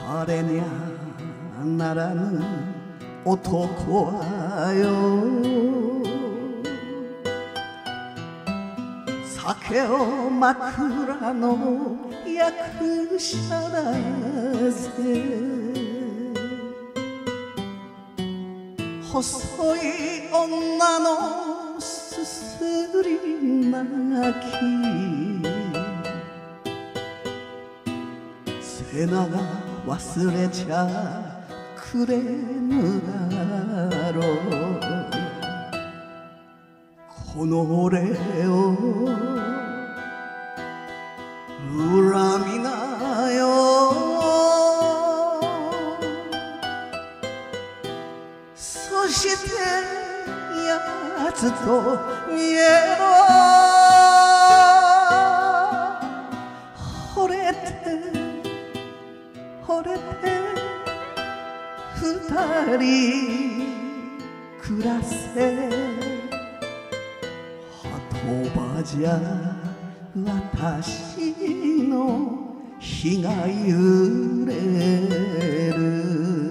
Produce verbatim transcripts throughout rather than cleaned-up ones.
あれにゃならぬ男はよ、酒を枕の役者だぜ。細い女のすすり泣き、瀬名が忘れちゃくれぬだろう。この俺を恨みなよ。そしてやつと見えろ。惚れて惚れて二人暮らせ。葉じゃ私の日が揺れる。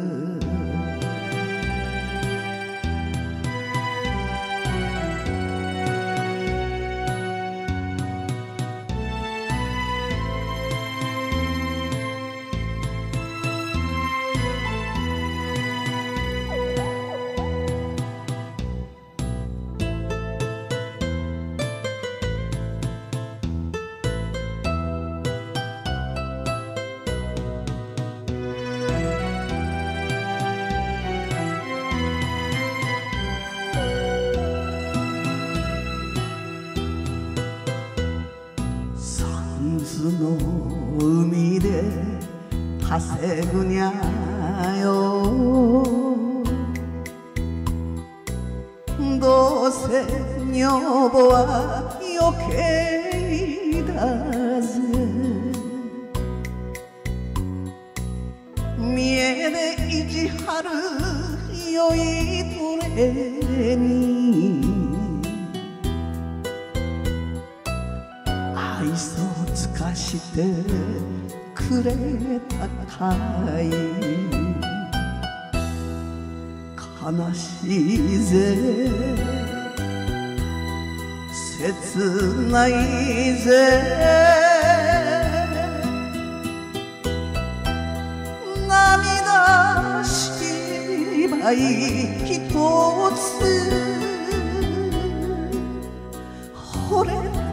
の海で稼ぐにゃよ。どうせ女房は余計だぜ。見えで意地張る酔いどれに愛想尽かしてくれたかい。悲しいぜ切ないぜ。涙芝居ひとつ惚れ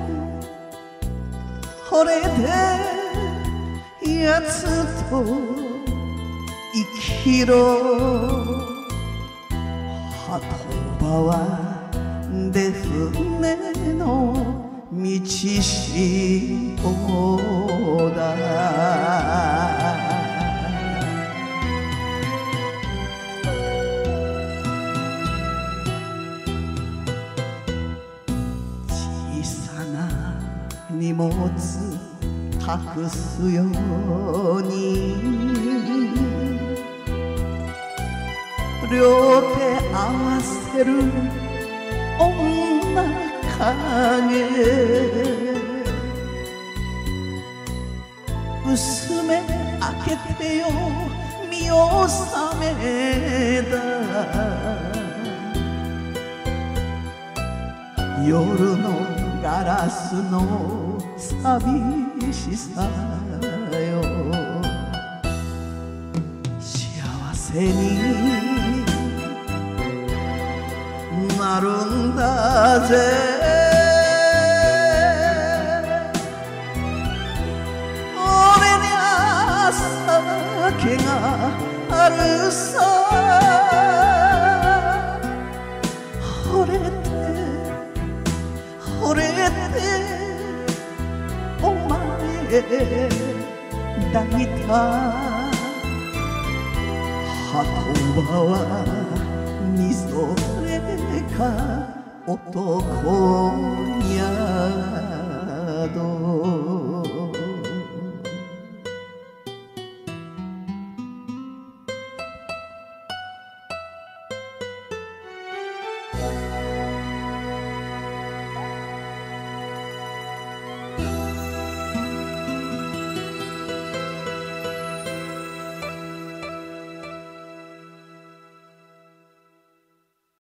惚れてやつと生きろ。鳩場は出船の道しおだ。小さな荷物隠すように両手合わせる女影。薄め開けてよ見納めだ。夜のガラスの寂しさよ。幸せになるんだぜ。俺にゃ酒があるさ。惚れて惚れてお前抱いた。鳩場はみぞれか男宿。